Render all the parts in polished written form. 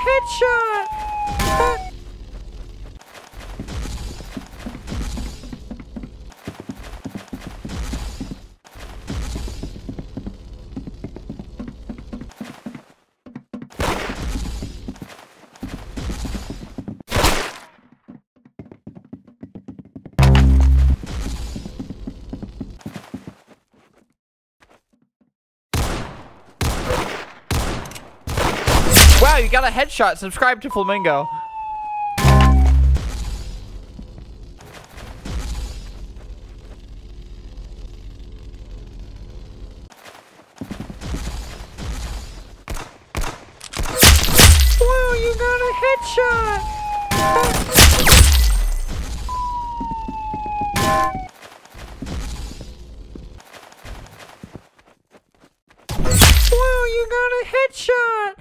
headshot! Wow, you got a headshot. Subscribe to Flamingo. Wow, you got a headshot. Wow, you got a headshot.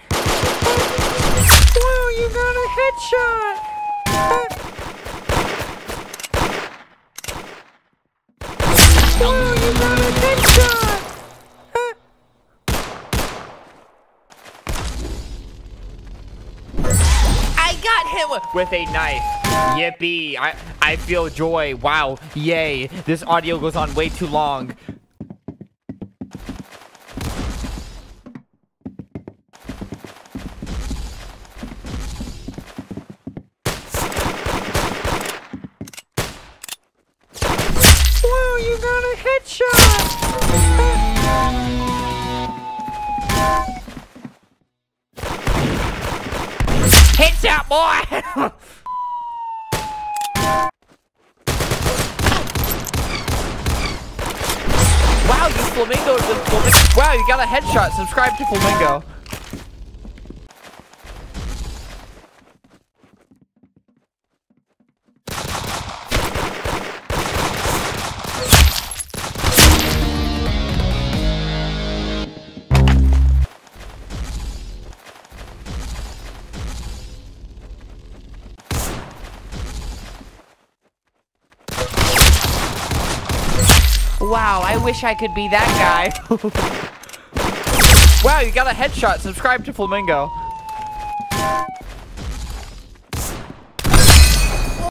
Wow, you got a headshot! Wow, you got a headshot! I got him with a knife. Yippee! I feel joy. Wow! Yay! This audio goes on way too long. Wow, you got a headshot! Headshot, boy! Wow, you Flamingo. Wow, you got a headshot. Subscribe to Flamingo. Wow, I wish I could be that guy. Wow, you got a headshot. Subscribe to Flamingo.